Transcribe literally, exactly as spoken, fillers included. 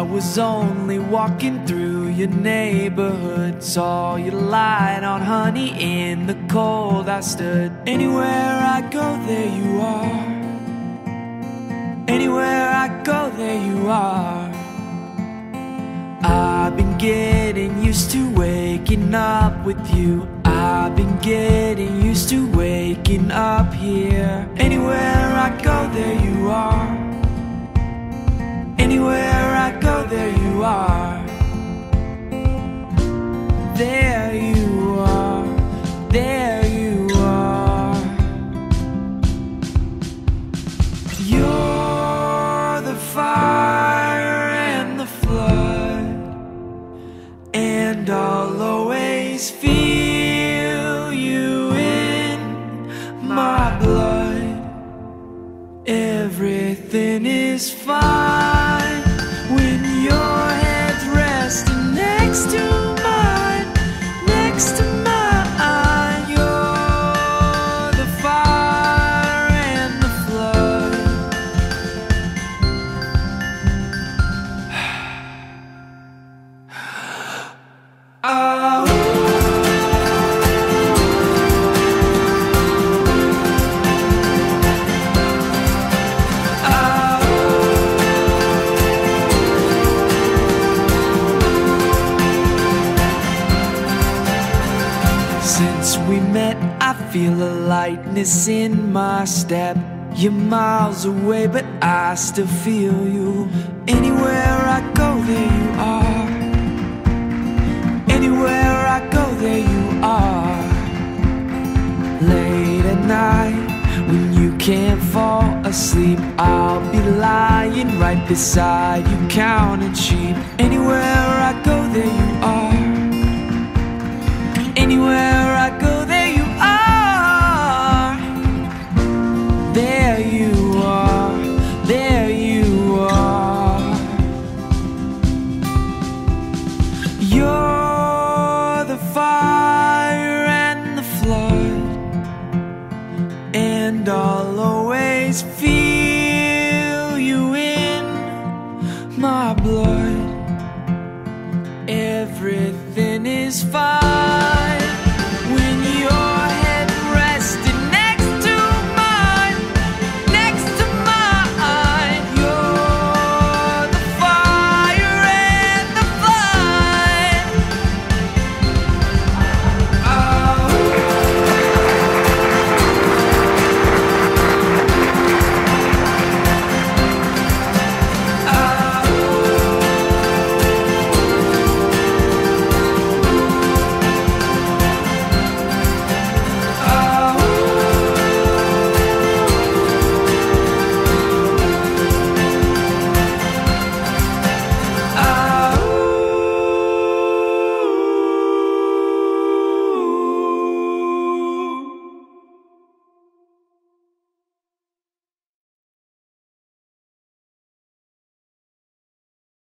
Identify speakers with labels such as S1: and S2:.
S1: was only walking through your neighborhood, saw your light on honey in the cold. I stood. Anywhere I go, there you are. Anywhere I go, there you are. I've been getting used to waking up with you. I've been getting used to waking up here. Anywhere I go, there you are. Anywhere I go, there you are. There you are. There you are. You're the fire and the flood, and I'll always feel you in my blood. Everything is fine when your head's resting next to mine, next to mine. You're the fire and the flood. Oh. Since we met, I feel a lightness in my step. You're miles away, but I still feel you. Anywhere I go, there you are. Anywhere I go, there you are. Late at night, when you can't fall asleep, I'll be lying right beside you, counting sheep. Anywhere I go, there you are. Anywhere I go, there you are. There you are. There you are. You're the fire and the flood, and I'll always